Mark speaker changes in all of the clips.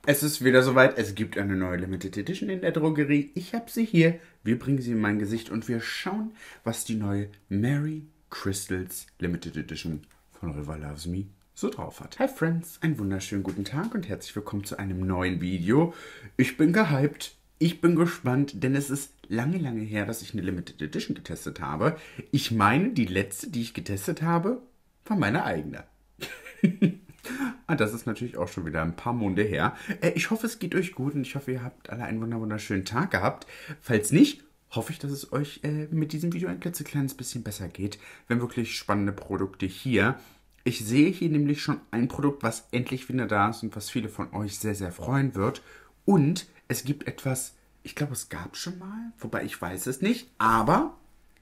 Speaker 1: Es ist wieder soweit, es gibt eine neue Limited Edition in der Drogerie. Ich habe sie hier, wir bringen sie in mein Gesicht und wir schauen, was die neue Mary Crystals Limited Edition von River Loves Me so drauf hat. Hi Friends, einen wunderschönen guten Tag und herzlich willkommen zu einem neuen Video. Ich bin gehypt, ich bin gespannt, denn es ist lange, lange her, dass ich eine Limited Edition getestet habe. Ich meine, die letzte, die ich getestet habe, war meine eigene. Und das ist natürlich auch schon wieder ein paar Monate her. Ich hoffe, es geht euch gut und ich hoffe, ihr habt alle einen wunderschönen Tag gehabt. Falls nicht, hoffe ich, dass es euch mit diesem Video ein klitzekleines bisschen besser geht. Wir haben wirklich spannende Produkte hier. Ich sehe hier nämlich schon ein Produkt, was endlich wieder da ist und was viele von euch sehr, sehr freuen wird. Und es gibt etwas, ich glaube, es gab schon mal, wobei ich weiß es nicht, aber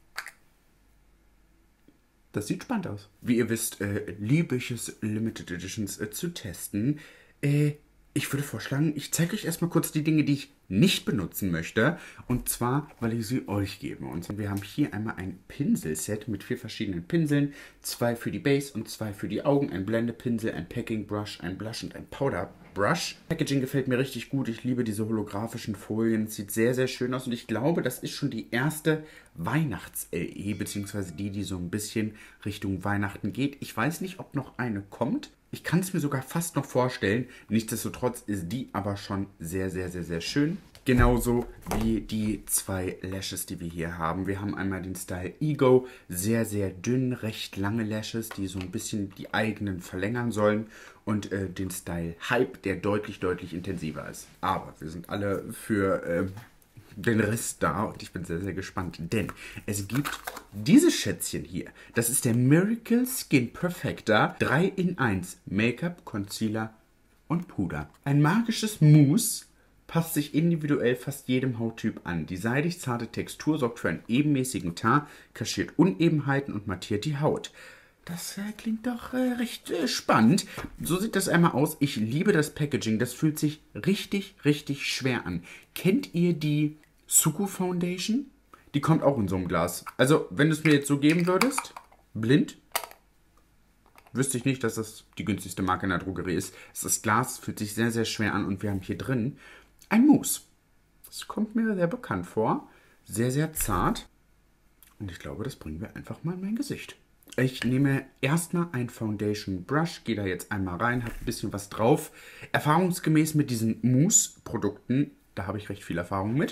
Speaker 1: das sieht spannend aus. Wie ihr wisst, liebe ich es, Limited Editions zu testen. Ich würde vorschlagen, ich zeige euch erstmal kurz die Dinge, die ich nicht benutzen möchte. Und zwar, weil ich sie euch gebe. Und wir haben hier einmal ein Pinselset mit 4 verschiedenen Pinseln. 2 für die Base und 2 für die Augen. Ein Blendepinsel, ein Packing Brush, ein Blush und ein Powder Brush. Packaging gefällt mir richtig gut. Ich liebe diese holographischen Folien. Es sieht sehr, sehr schön aus. Und ich glaube, das ist schon die erste Weihnachts-LE, beziehungsweise die so ein bisschen Richtung Weihnachten geht. Ich weiß nicht, ob noch eine kommt. Ich kann es mir sogar fast noch vorstellen. Nichtsdestotrotz ist die aber schon sehr, sehr, sehr, sehr schön. Genauso wie die 2 Lashes, die wir hier haben. Wir haben einmal den Style Ego, sehr, sehr dünn, recht lange Lashes, die so ein bisschen die eigenen verlängern sollen. Und den Style Hype, der deutlich, deutlich intensiver ist. Aber wir sind alle für den Rest da und ich bin sehr, sehr gespannt, denn es gibt dieses Schätzchen hier. Das ist der Miracle Skin Perfector 3 in 1 Make-up, Concealer und Puder. Ein magisches Mousse passt sich individuell fast jedem Hauttyp an. Die seidig zarte Textur sorgt für einen ebenmäßigen Teint, kaschiert Unebenheiten und mattiert die Haut. Das klingt doch recht spannend. So sieht das einmal aus. Ich liebe das Packaging. Das fühlt sich richtig, richtig schwer an. Kennt ihr die Suku Foundation? Die kommt auch in so einem Glas. Also, wenn du es mir jetzt so geben würdest, blind, wüsste ich nicht, dass das die günstigste Marke in der Drogerie ist. Das Glas fühlt sich sehr, sehr schwer an und wir haben hier drin ein Mousse. Das kommt mir sehr bekannt vor. Sehr, sehr zart. Und ich glaube, das bringen wir einfach mal in mein Gesicht. Ich nehme erstmal ein Foundation Brush, gehe da jetzt einmal rein, habe ein bisschen was drauf. Erfahrungsgemäß mit diesen Mousse-Produkten, da habe ich recht viel Erfahrung mit,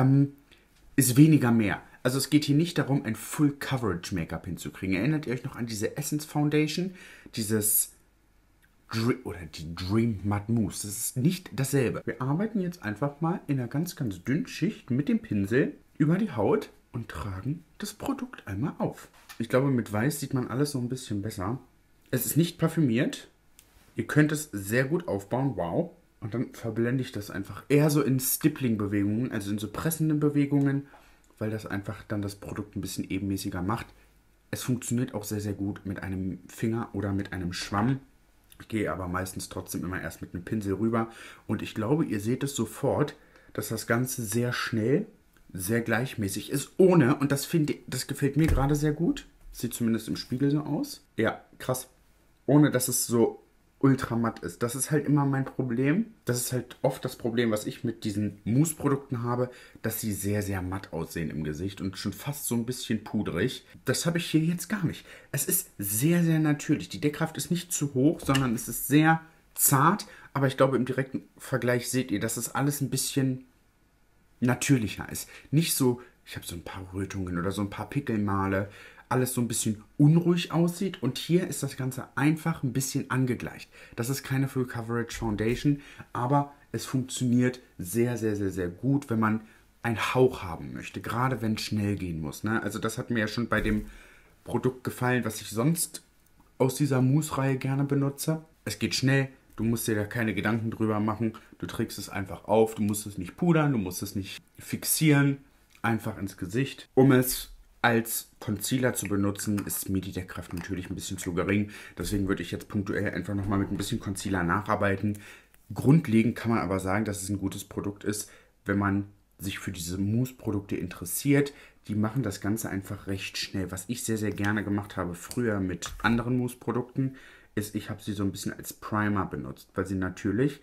Speaker 1: ist weniger mehr. Also es geht hier nicht darum, ein Full Coverage Make-up hinzukriegen. Erinnert ihr euch noch an diese Essence Foundation? Dieses die Dream Matte Mousse. Das ist nicht dasselbe. Wir arbeiten jetzt einfach mal in einer ganz, ganz dünnen Schicht mit dem Pinsel über die Haut und tragen das Produkt einmal auf. Ich glaube, mit Weiß sieht man alles so ein bisschen besser. Es ist nicht parfümiert. Ihr könnt es sehr gut aufbauen. Wow. Und dann verblende ich das einfach eher so in Stippling-Bewegungen, also in so pressenden Bewegungen, weil das einfach dann das Produkt ein bisschen ebenmäßiger macht. Es funktioniert auch sehr, sehr gut mit einem Finger oder mit einem Schwamm. Ich gehe aber meistens trotzdem immer erst mit einem Pinsel rüber. Und ich glaube, ihr seht es sofort, dass das Ganze sehr schnell, sehr gleichmäßig ist, ohne, und das gefällt mir gerade sehr gut, sieht zumindest im Spiegel so aus. Ja, krass. Ohne, dass es so ultra matt ist. Das ist halt immer mein Problem. Das ist halt oft das Problem, was ich mit diesen Mousse-Produkten habe, dass sie sehr, sehr matt aussehen im Gesicht und schon fast so ein bisschen pudrig. Das habe ich hier jetzt gar nicht. Es ist sehr, sehr natürlich. Die Deckkraft ist nicht zu hoch, sondern es ist sehr zart, aber ich glaube, im direkten Vergleich seht ihr, dass es alles ein bisschen natürlicher ist. Nicht so, ich habe so ein paar Rötungen oder so ein paar Pickelmale, alles so ein bisschen unruhig aussieht. Und hier ist das Ganze einfach ein bisschen angegleicht. Das ist keine Full Coverage Foundation, aber es funktioniert sehr, sehr, sehr, sehr gut, wenn man einen Hauch haben möchte. Gerade wenn es schnell gehen muss. Ne? Also das hat mir ja schon bei dem Produkt gefallen, was ich sonst aus dieser Mousse-Reihe gerne benutze. Es geht schnell. Du musst dir da keine Gedanken drüber machen. Du trägst es einfach auf. Du musst es nicht pudern. Du musst es nicht fixieren. Einfach ins Gesicht. Um es als Concealer zu benutzen, ist mir die Deckkraft natürlich ein bisschen zu gering. Deswegen würde ich jetzt punktuell einfach nochmal mit ein bisschen Concealer nacharbeiten. Grundlegend kann man aber sagen, dass es ein gutes Produkt ist, wenn man sich für diese Mousse-Produkte interessiert. Die machen das Ganze einfach recht schnell. Was ich sehr, sehr gerne gemacht habe früher mit anderen Mousse-Produkten, ist, ich habe sie so ein bisschen als Primer benutzt, weil sie natürlich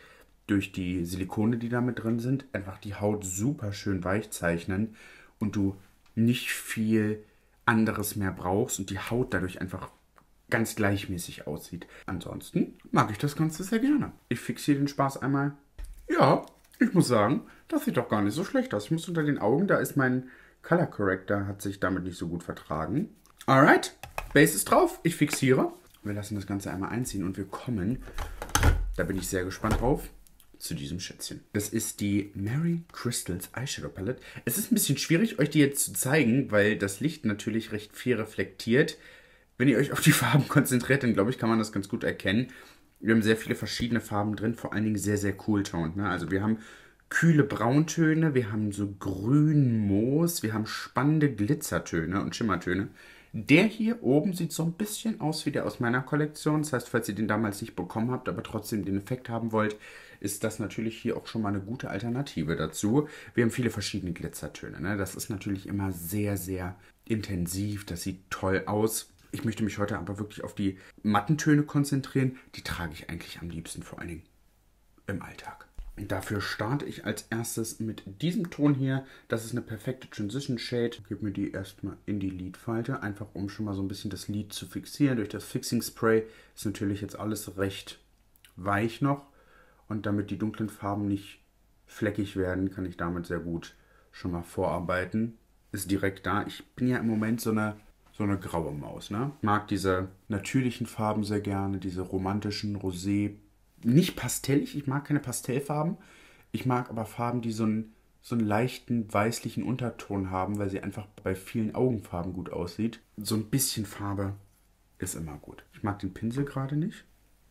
Speaker 1: durch die Silikone, die da mit drin sind, einfach die Haut super schön weich zeichnen und du nicht viel anderes mehr brauchst und die Haut dadurch einfach ganz gleichmäßig aussieht. Ansonsten mag ich das Ganze sehr gerne. Ich fixiere den Spaß einmal. Ja, ich muss sagen, das sieht doch gar nicht so schlecht aus. Ich muss unter den Augen, da ist mein Color Corrector, hat sich damit nicht so gut vertragen. Alright, Base ist drauf. Ich fixiere. Wir lassen das Ganze einmal einziehen und wir kommen, da bin ich sehr gespannt drauf, zu diesem Schätzchen. Das ist die Mary Crystals Eyeshadow Palette. Es ist ein bisschen schwierig, euch die jetzt zu zeigen, weil das Licht natürlich recht viel reflektiert. Wenn ihr euch auf die Farben konzentriert, dann glaube ich, kann man das ganz gut erkennen. Wir haben sehr viele verschiedene Farben drin, vor allen Dingen sehr, sehr cool-toned. Ne? Also wir haben kühle Brauntöne, wir haben so grün-Moos, wir haben spannende Glitzertöne und Schimmertöne. Der hier oben sieht so ein bisschen aus wie der aus meiner Kollektion. Das heißt, falls ihr den damals nicht bekommen habt, aber trotzdem den Effekt haben wollt, ist das natürlich hier auch schon mal eine gute Alternative dazu. Wir haben viele verschiedene Glitzertöne. Ne? Das ist natürlich immer sehr, sehr intensiv. Das sieht toll aus. Ich möchte mich heute aber wirklich auf die matten Töne konzentrieren. Die trage ich eigentlich am liebsten, vor allen Dingen im Alltag. Und dafür starte ich als erstes mit diesem Ton hier. Das ist eine perfekte Transition Shade. Ich gebe mir die erstmal in die Lidfalte, einfach um schon mal so ein bisschen das Lid zu fixieren. Durch das Fixing Spray ist natürlich jetzt alles recht weich noch. Und damit die dunklen Farben nicht fleckig werden, kann ich damit sehr gut schon mal vorarbeiten. Ist direkt da. Ich bin ja im Moment so eine graue Maus. Ne? Ich mag diese natürlichen Farben sehr gerne, diese romantischen Rosé. Nicht pastellig, ich mag keine Pastellfarben. Ich mag aber Farben, die so einen leichten weißlichen Unterton haben, weil sie einfach bei vielen Augenfarben gut aussieht. So ein bisschen Farbe ist immer gut. Ich mag den Pinsel gerade nicht.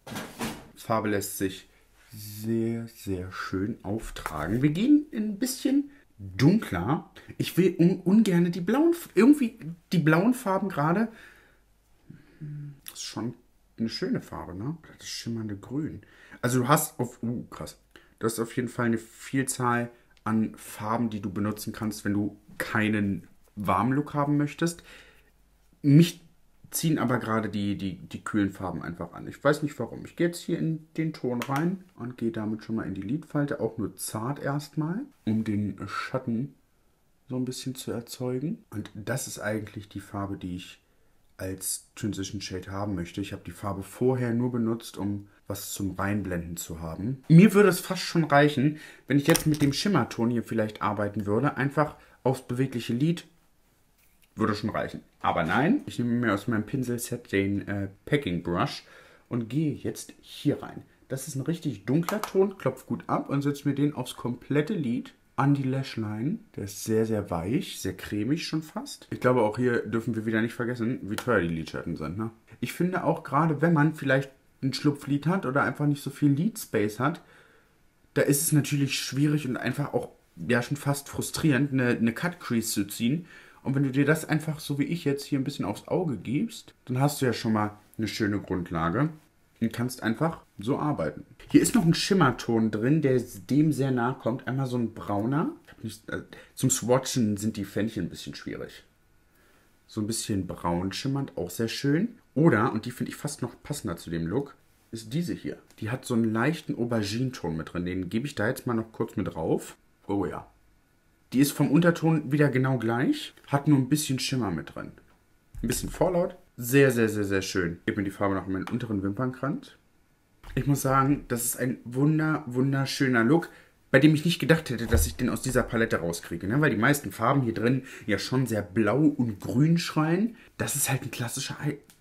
Speaker 1: Farbe lässt sich sehr, sehr schön auftragen. Wir gehen ein bisschen dunkler. Ich will ungern die blauen Farben gerade. Das ist schon eine schöne Farbe, ne? Das schimmernde Grün. Also du hast krass. Du hast auf jeden Fall eine Vielzahl an Farben, die du benutzen kannst, wenn du keinen warmen Look haben möchtest. Mich ziehen aber gerade die kühlen Farben einfach an. Ich weiß nicht warum. Ich gehe jetzt hier in den Ton rein und gehe damit schon mal in die Lidfalte, auch nur zart erstmal, um den Schatten so ein bisschen zu erzeugen. Und das ist eigentlich die Farbe, die ich als Transition Shade haben möchte. Ich habe die Farbe vorher nur benutzt, um was zum Reinblenden zu haben. Mir würde es fast schon reichen, wenn ich jetzt mit dem Schimmerton hier vielleicht arbeiten würde. Einfach aufs bewegliche Lid würde schon reichen. Aber nein, ich nehme mir aus meinem Pinselset den Packing Brush und gehe jetzt hier rein. Das ist ein richtig dunkler Ton, klopft gut ab und setze mir den aufs komplette Lid. An die Lashline. Der ist sehr, sehr weich, sehr cremig schon fast. Ich glaube, auch hier dürfen wir wieder nicht vergessen, wie teuer die Lidschatten sind. Ne? Ich finde auch, gerade wenn man vielleicht ein Schlupflid hat oder einfach nicht so viel Lid-Space hat, da ist es natürlich schwierig und einfach auch ja schon fast frustrierend, eine Cut-Crease zu ziehen. Und wenn du dir das einfach, so wie ich jetzt, hier ein bisschen aufs Auge gibst, dann hast du ja schon mal eine schöne Grundlage und kannst einfach so arbeiten. Hier ist noch ein Schimmerton drin, der dem sehr nahe kommt. Einmal so ein brauner. Zum Swatchen sind die Fändchen ein bisschen schwierig. So ein bisschen braun schimmernd, auch sehr schön. Oder, und die finde ich fast noch passender zu dem Look, ist diese hier. Die hat so einen leichten Aubergine-Ton mit drin. Den gebe ich da jetzt mal noch kurz mit drauf. Oh ja. Die ist vom Unterton wieder genau gleich, hat nur ein bisschen Schimmer mit drin. Ein bisschen Fallout. Sehr, sehr, sehr, sehr schön. Ich gebe mir die Farbe noch in meinen unteren Wimpernkranz. Ich muss sagen, das ist ein wunderschöner Look, bei dem ich nicht gedacht hätte, dass ich den aus dieser Palette rauskriege. Ne? Weil die meisten Farben hier drin ja schon sehr blau und grün schreien. Das ist halt ein klassischer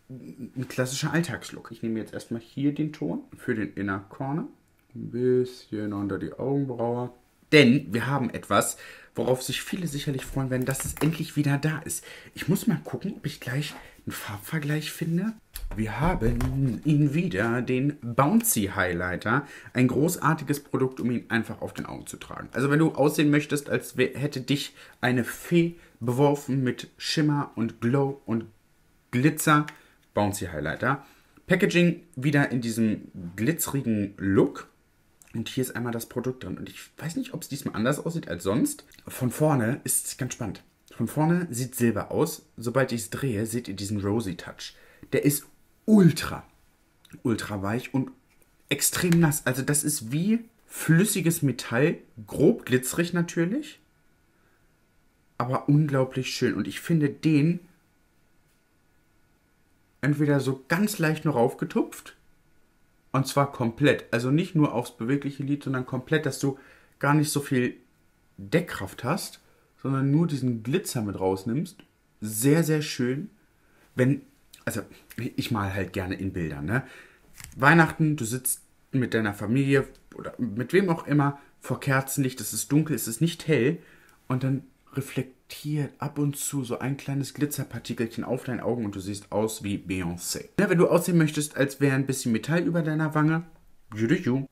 Speaker 1: Alltagslook. Ich nehme jetzt erstmal hier den Ton für den Inner Corner. Ein bisschen unter die Augenbraue. Denn wir haben etwas, worauf sich viele sicherlich freuen werden, dass es endlich wieder da ist. Ich muss mal gucken, ob ich gleich einen Farbvergleich finde. Wir haben ihn wieder, den Bouncy Highlighter. Ein großartiges Produkt, um ihn einfach auf den Augen zu tragen. Also wenn du aussehen möchtest, als hätte dich eine Fee beworfen mit Schimmer und Glow und Glitzer, Bouncy Highlighter. Packaging wieder in diesem glitzerigen Look. Und hier ist einmal das Produkt drin. Und ich weiß nicht, ob es diesmal anders aussieht als sonst. Von vorne ist es ganz spannend. Von vorne sieht Silber aus. Sobald ich es drehe, seht ihr diesen Rosy Touch. Der ist ultra weich und extrem nass. Also das ist wie flüssiges Metall, grob glitzerig natürlich, aber unglaublich schön. Und ich finde den entweder so ganz leicht nur raufgetupft, und zwar komplett. Also nicht nur aufs bewegliche Lid, sondern komplett, dass du gar nicht so viel Deckkraft hast, sondern nur diesen Glitzer mit rausnimmst. Sehr, sehr schön. Also ich mal halt gerne in Bildern, ne? Weihnachten, du sitzt mit deiner Familie oder mit wem auch immer vor Kerzenlicht, es ist dunkel, es ist nicht hell und dann reflektiert ab und zu so ein kleines Glitzerpartikelchen auf deinen Augen und du siehst aus wie Beyoncé. Ja, wenn du aussehen möchtest, als wäre ein bisschen Metall über deiner Wange, you.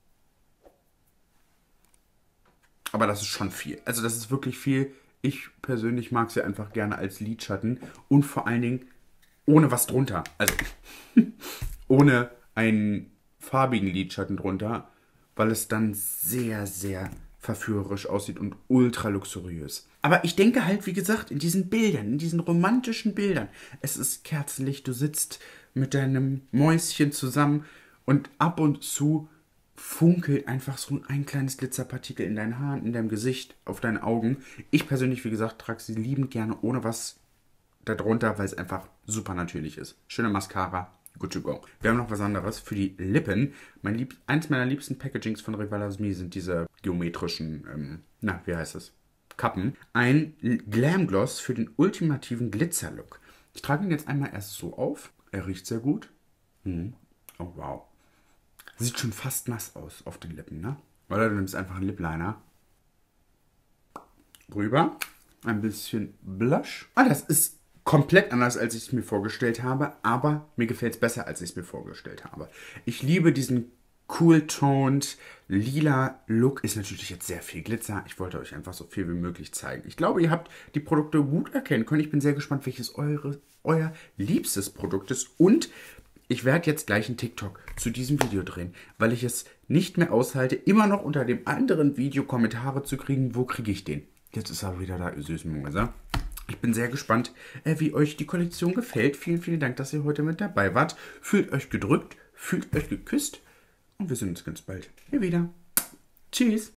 Speaker 1: Aber das ist schon viel. Also das ist wirklich viel. Ich persönlich mag sie einfach gerne als Lidschatten und vor allen Dingen ohne was drunter. Also ohne einen farbigen Lidschatten drunter, weil es dann sehr, sehr verführerisch aussieht und ultra luxuriös. Aber ich denke halt, wie gesagt, in diesen Bildern, in diesen romantischen Bildern, es ist Kerzenlicht, du sitzt mit deinem Mäuschen zusammen und ab und zu funkelt einfach so ein kleines Glitzerpartikel in deinen Haaren, in deinem Gesicht, auf deinen Augen. Ich persönlich, wie gesagt, trage sie liebend gerne ohne was darunter, weil es einfach super natürlich ist. Schöne Mascara, good to go. Wir haben noch was anderes für die Lippen. Eins meiner liebsten Packagings von Rival Me sind diese geometrischen, Kappen. Ein Glam Gloss für den ultimativen Glitzerlook. Ich trage ihn jetzt einmal erst so auf. Er riecht sehr gut. Oh wow. Sieht schon fast nass aus auf den Lippen, ne? Oder du nimmst einfach einen Lip Liner. Rüber. Ein bisschen Blush. Das ist komplett anders, als ich es mir vorgestellt habe, aber mir gefällt es besser, als ich es mir vorgestellt habe. Ich liebe diesen cool-toned, lila Look. Ist natürlich jetzt sehr viel Glitzer. Ich wollte euch einfach so viel wie möglich zeigen. Ich glaube, ihr habt die Produkte gut erkennen können. Ich bin sehr gespannt, welches euer liebstes Produkt ist. Und ich werde jetzt gleich einen TikTok zu diesem Video drehen, weil ich es nicht mehr aushalte, immer noch unter dem anderen Video Kommentare zu kriegen. Wo kriege ich den? Jetzt ist er wieder da, ihr süßen Mäuse. Ich bin sehr gespannt, wie euch die Kollektion gefällt. Vielen, vielen Dank, dass ihr heute mit dabei wart. Fühlt euch gedrückt, fühlt euch geküsst und wir sehen uns ganz bald hier wieder. Tschüss!